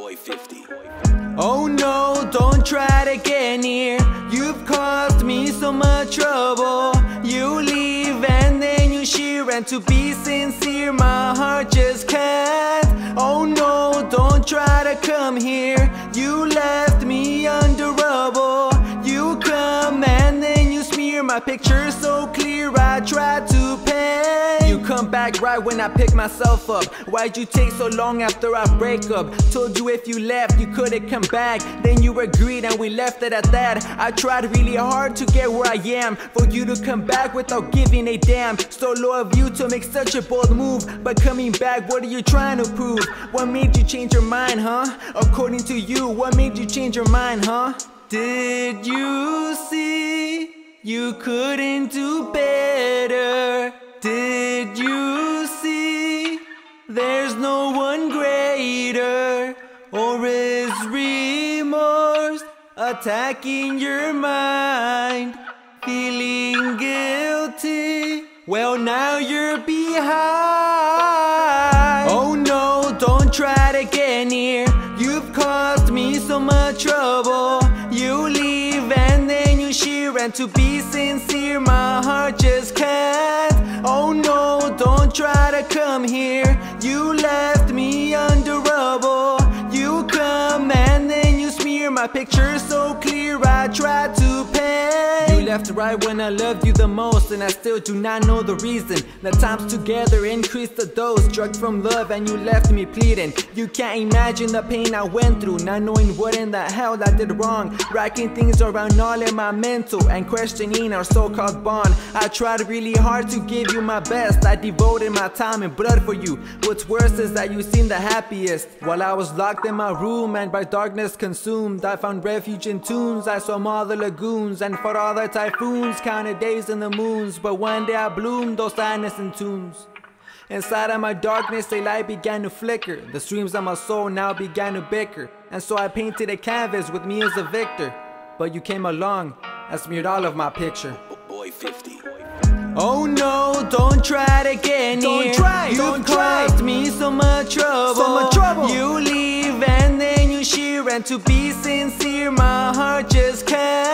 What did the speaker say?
Boyfifty. Oh no, don't try to get near. You've caused me so much trouble. You leave and then you shear, and to be sincere, my heart just can't. Oh no, don't try to come here. You left me under rubble. You come and then you smear my picture so clear I tried to pen. You come back right when I pick myself up. Why'd you take so long after our breakup? Told you if you left you couldn't come back, then you agreed and we left it at that. I tried really hard to get where I am, for you to come back without giving a damn. So low of you to make such a bold move, but coming back, what are you trying to prove? What made you change your mind, huh? According to you, what made you change your mind, huh? Did you see you couldn't do better? Did you see there's no one greater? Or is remorse attacking your mind? Feeling guilty? Well, now you're behind. Oh no, don't try to get near. You've caused me so much trouble. You leave and then you shear, and to be sincere, my heart just can't. Oh no, don't try to come here. You left me under rubble. You come and then you smear my picture so clear I tried to pen. You left right when I loved you the most, and I still do not know the reason. The times together increased the dose, drugged from love, and you left me pleading. You can't imagine the pain I went through, not knowing what in the hell I did wrong, racking things around all in my mental and questioning our so-called bond. I tried really hard to give you my best. I devoted my time and blood for you. What's worse is that you seemed the happiest while I was locked in my room and by darkness consumed. I found refuge in tunes. I swam all the lagoons and fought all the typhoons, counted days and the moons, but one day I bloomed, those sadness and tunes. Inside of my darkness, a light began to flicker. The streams of my soul now began to bicker, and so I painted a canvas with me as a victor. But you came along and smeared all of my picture. Boyfifty. Oh no, don't try to get near. You've caused me so much trouble. You leave and then you shear, and to be sincere, my heart just can't.